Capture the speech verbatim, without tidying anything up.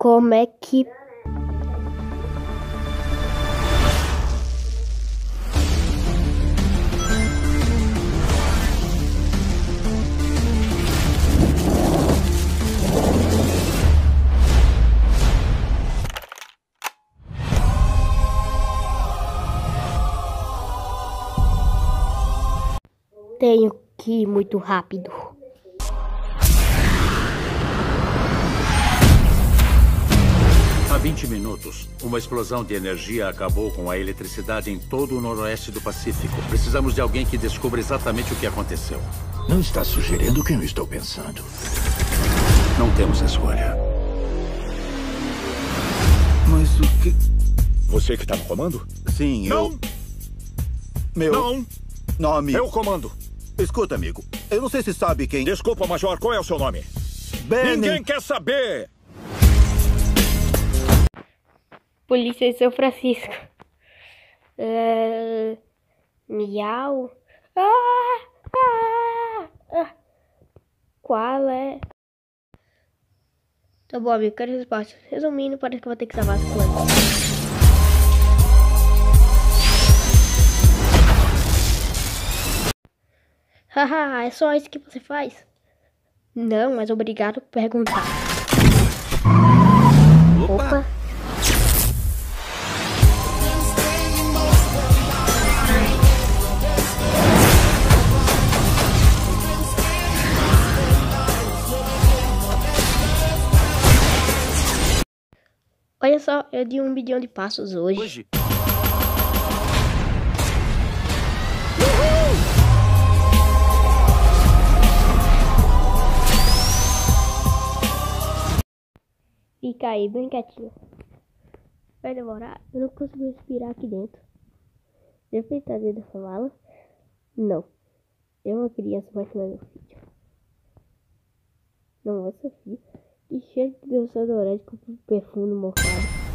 Como é que... Tenho que ir muito rápido. Há vinte minutos, uma explosão de energia acabou com a eletricidade em todo o noroeste do Pacífico. Precisamos de alguém que descubra exatamente o que aconteceu. Não está sugerindo quem eu estou pensando. Não temos escolha. Mas o que... Você que tá no comando? Sim, Não! eu... Meu Não! nome... Eu comando. Escuta, amigo. Eu não sei se sabe quem... Desculpa, Major. Qual é o seu nome? Benny... Ninguém quer saber! Polícia de São Francisco. Uh, miau. Ah, ah, ah. Qual é? Tá bom, amigo. Quero resposta. Resumindo, parece que eu vou ter que salvar as plantas. Haha, é só isso que você faz? Não, mas obrigado por perguntar. Opa! Opa. Olha só, eu dei um bilhão de passos hoje. Hoje? Fica aí bem quietinho. Vai demorar? Eu não consigo respirar aqui dentro. Devo ter trazido essa mala? Não. Eu uma criança, mas não é meu filho. Não é seu filho. Que cheiro de desodorante com perfume mofado.